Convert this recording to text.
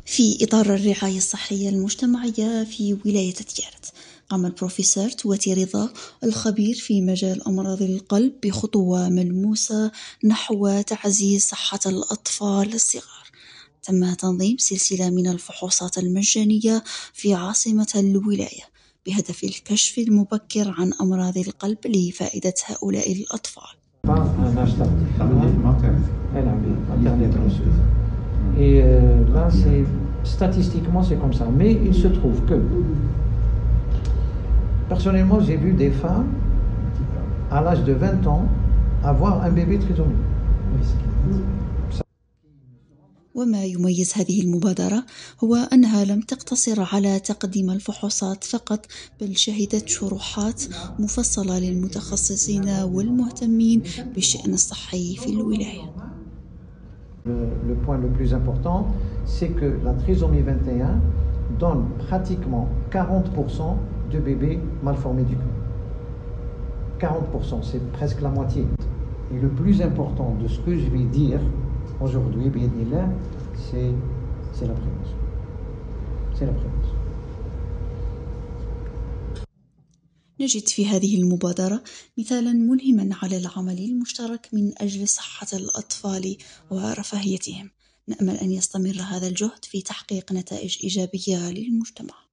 في إطار الرعاية الصحية المجتمعية في ولاية تيارت، قام البروفيسور تواتي رضا الخبير في مجال أمراض القلب بخطوة ملموسة نحو تعزيز صحة الأطفال الصغار. تم تنظيم سلسلة من الفحوصات المجانية في عاصمة الولاية بهدف الكشف المبكر عن أمراض القلب لفائدة هؤلاء الأطفال. Et là, statistiquement, c'est comme ça. Mais il se trouve que, personnellement, j'ai vu des femmes, à l'âge de 20 ans, avoir un bébé trisomique. وما يميز هذه المبادرة هو أنها لم تقتصر على تقديم الفحوصات فقط، بل شهدت شروحات مفصلة للمتخصصين والمهتمين بالشأن الصحي في الولاية. Le point le plus important, c'est que la trisomie 21 donne pratiquement 40% de bébés malformés du cœur. 40%, c'est presque la moitié. Et le plus important de ce que je vais dire aujourd'hui, c'est la prévention. C'est la prévention. نجد في هذه المبادرة مثالا ملهما على العمل المشترك من أجل صحة الأطفال ورفاهيتهم. نأمل أن يستمر هذا الجهد في تحقيق نتائج إيجابية للمجتمع.